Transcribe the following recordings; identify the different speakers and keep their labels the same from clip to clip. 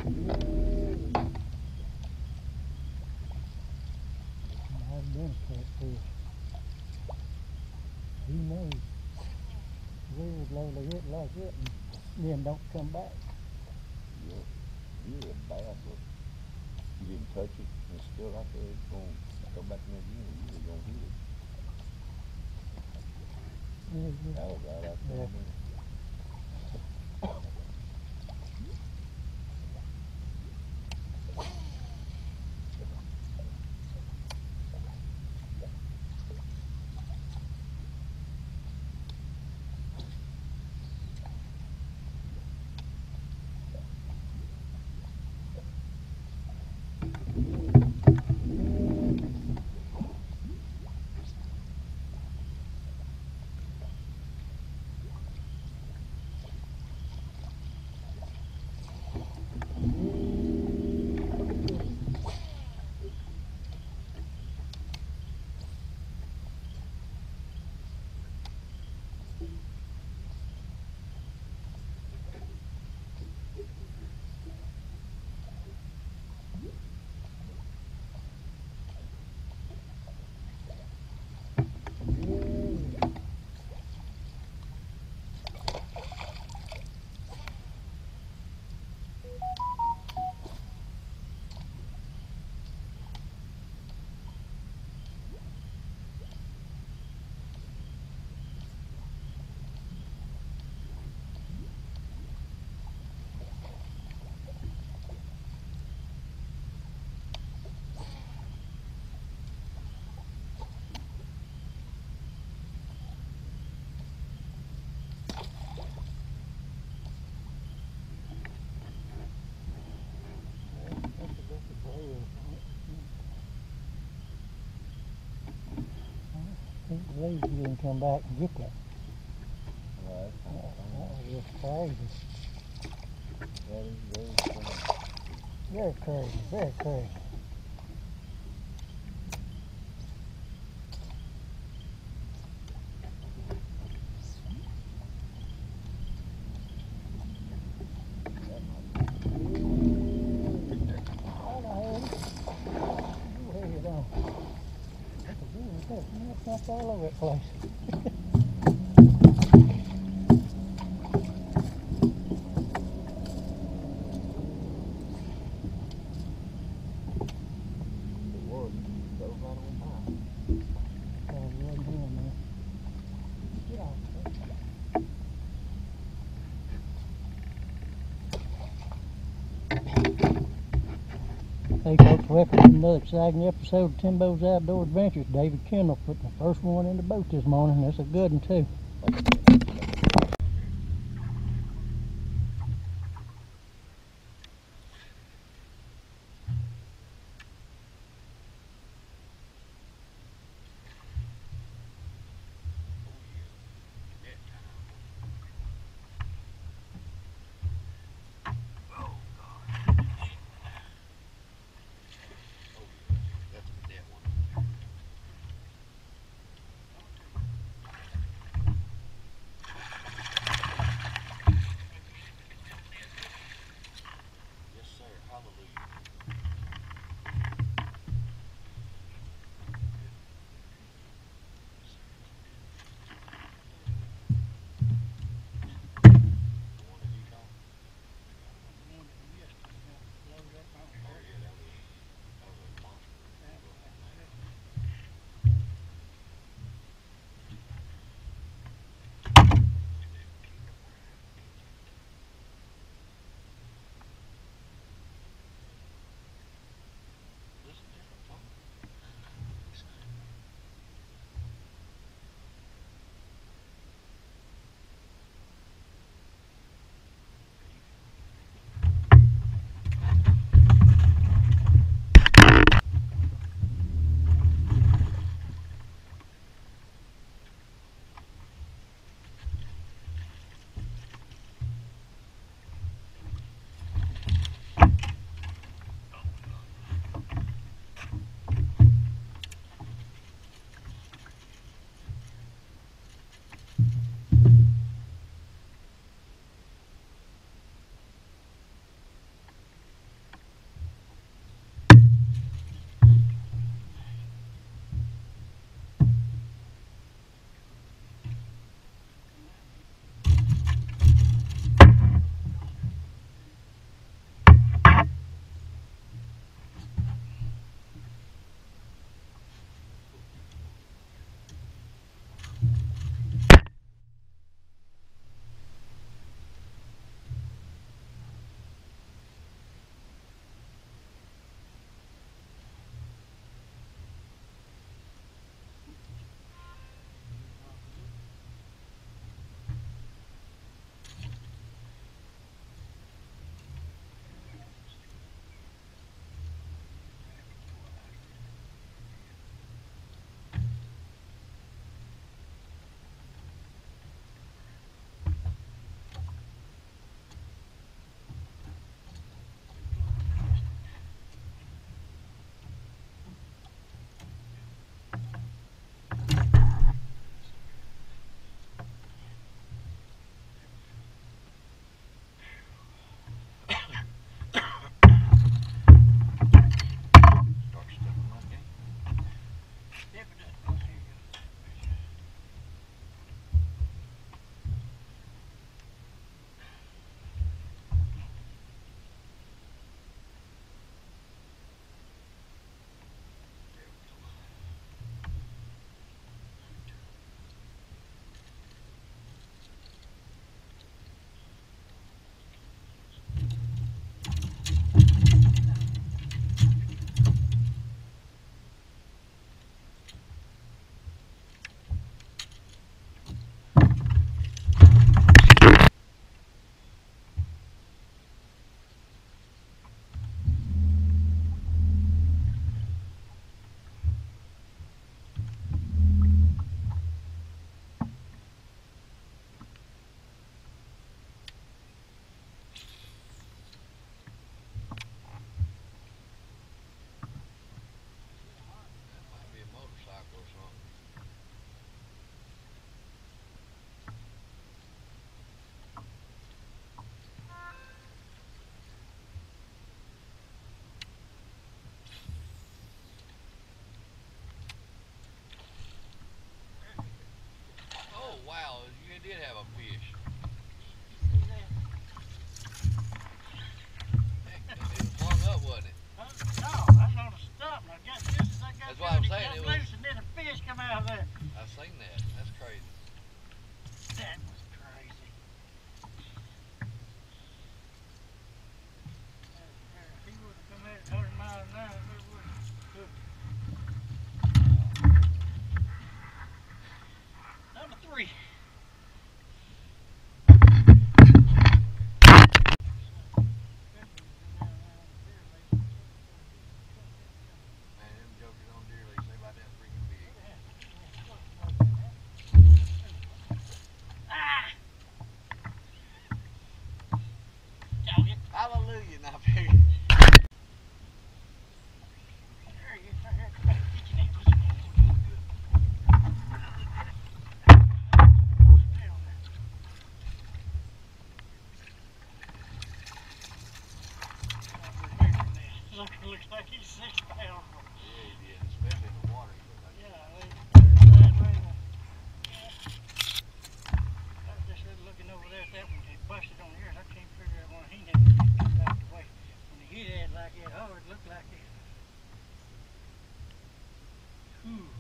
Speaker 1: I've been a catfish. He knows. Weird lowly hit like it and then don't come back.
Speaker 2: Yeah, you're a bad one. You didn't touch it, and it's still out there. It's going to go back in there again. You're going to hit it. That was right out there. Yeah.
Speaker 1: I can't believe you didn't come back and get that.
Speaker 2: Well,
Speaker 1: That was just crazy.
Speaker 2: that is very strange.
Speaker 1: Very crazy, very crazy. That's all over the place.
Speaker 2: It was. That was right on time.
Speaker 1: Probably wasn't him, man. Get off, man. Hey folks, welcome to another exciting episode of Timbo's Outdoor Adventures. David Kendall put the first one in the boat this morning. That's a good one too.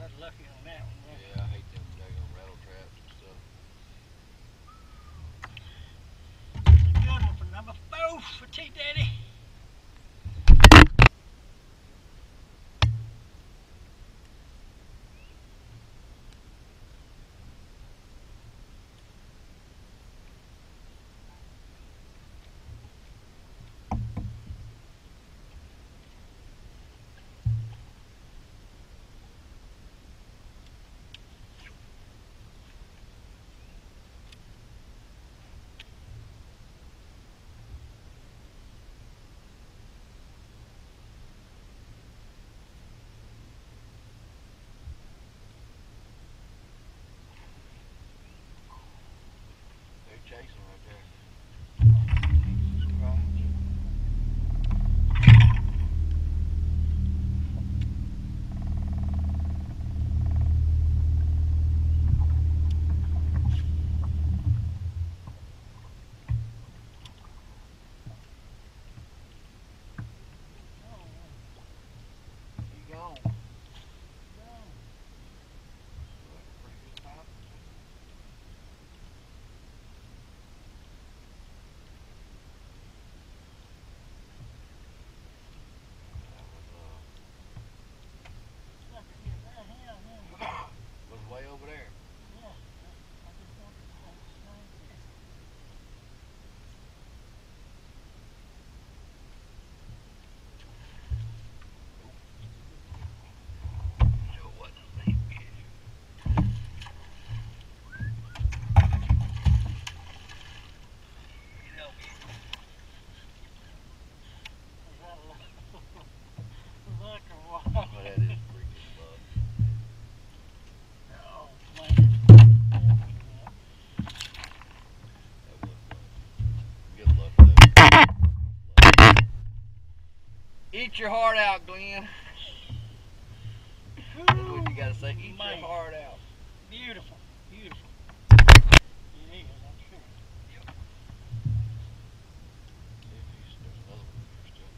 Speaker 1: That's lucky on that one.
Speaker 2: Yeah, I hate them daggone rattle traps and stuff.
Speaker 1: Good one for number 4 for T-Daddy.
Speaker 2: Chasing right there. You gone. Was way over there.
Speaker 1: Yeah, I just want to snag this.
Speaker 2: Sure wasn't a big fish.
Speaker 1: Get over here. Is that luck or what?
Speaker 2: Well, that is freaking luck.
Speaker 1: Oh, man.
Speaker 2: That was luck. Good luck, though. Eat your heart out, Glenn. That's what you gotta say. Eat your heart out.
Speaker 1: Beautiful, beautiful. It is, I'm sure.
Speaker 2: Yep. There's another one here still.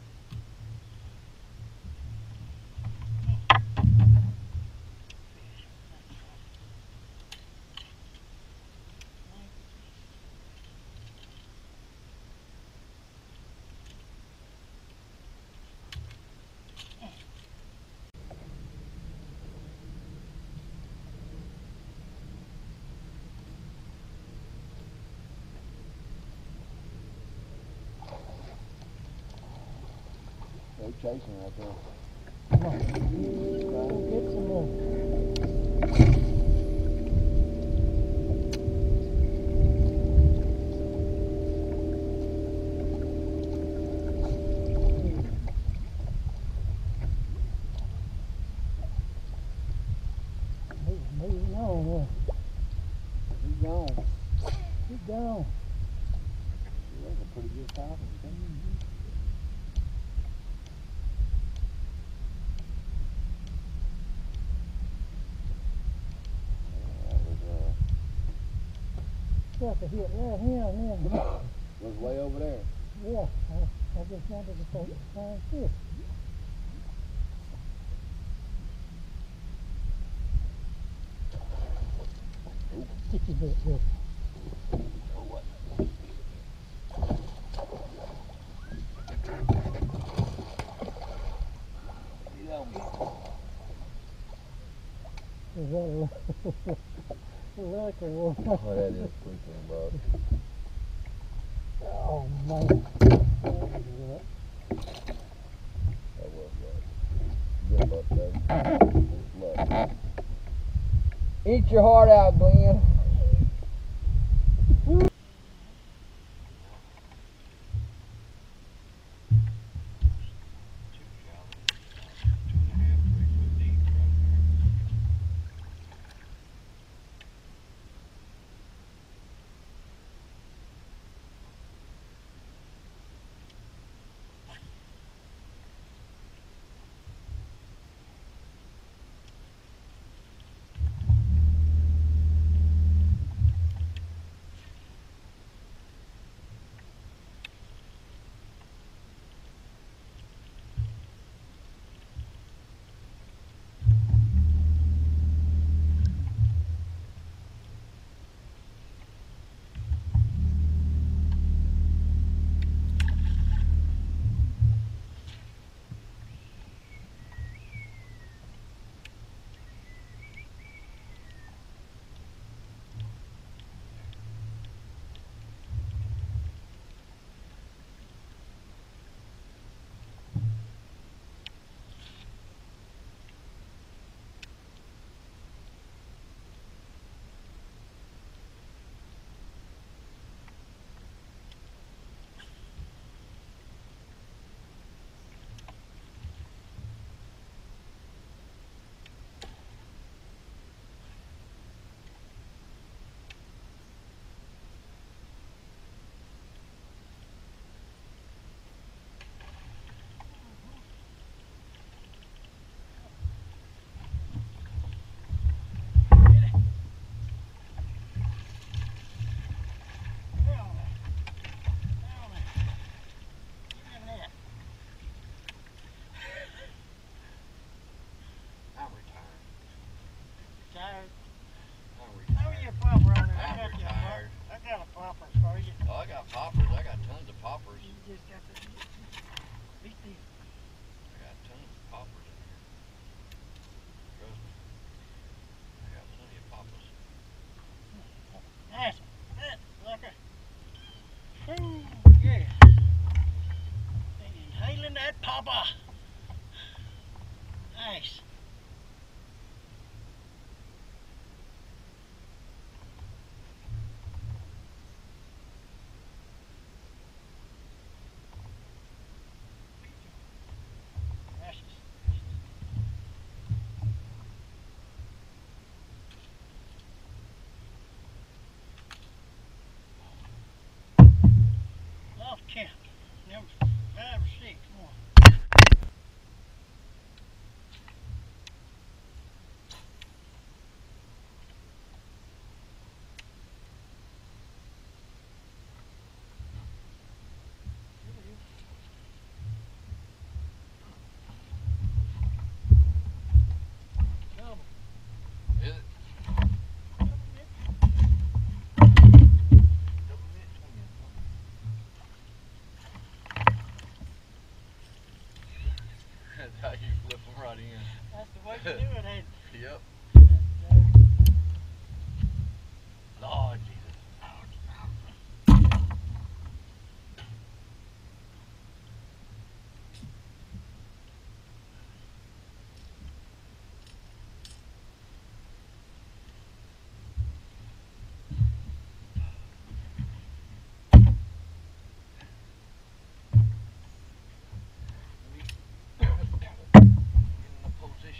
Speaker 2: They're chasing right there.
Speaker 1: Come on. Go get some more. Moving on,
Speaker 2: He's gone.
Speaker 1: he's gone.
Speaker 2: That's a pretty good time.
Speaker 1: Stuff to hit right here and then.
Speaker 2: Was way over there.
Speaker 1: Yeah, I just wanted to take it fine fish. Get your bit there.
Speaker 2: Oh, what? Get on me.
Speaker 1: Is that a luck or what?
Speaker 2: Oh, that is freaking luck.
Speaker 1: Oh man.
Speaker 2: That was luck. Good luck, though. It's luck. Eat your heart out, Glenn.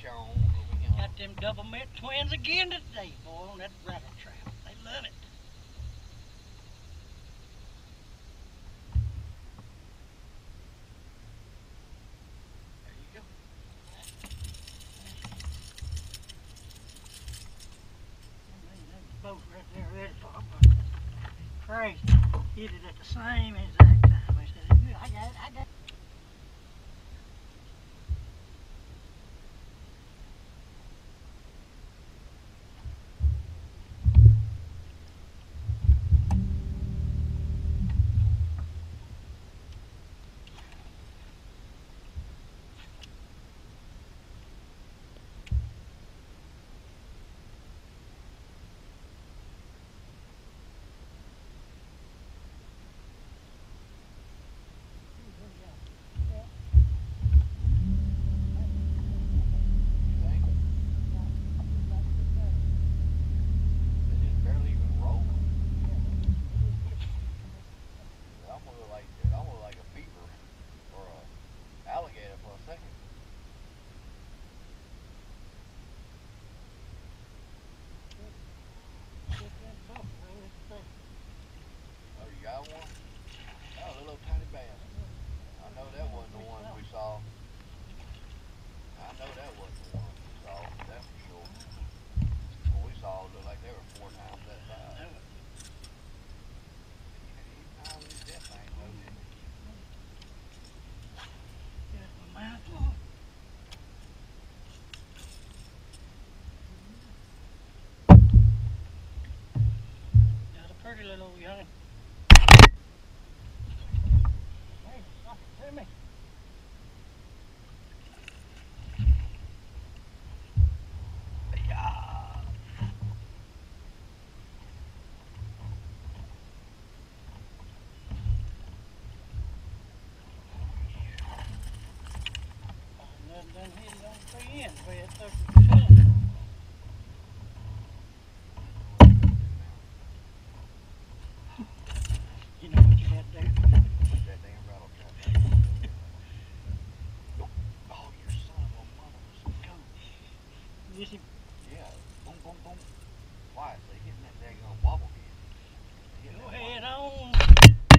Speaker 3: on. We gonna...
Speaker 1: Got them double mint twins again today, boy, on that rattle trap. They love it.
Speaker 3: There you go.
Speaker 1: That boat right there ready for it. Crazy. Hit it at the same exact time. I said, I got it, I got it. Pretty little young. Hey, stop it to me. Done hit it on 3 ends where it took the two. You know what you got to do?
Speaker 3: Put that damn rattle trap. Oh, your son of a mother was some coach.
Speaker 1: Yes, he...
Speaker 3: Yeah, boom, boom, boom. Quietly hitting that daggone wobble head.
Speaker 1: Go ahead on.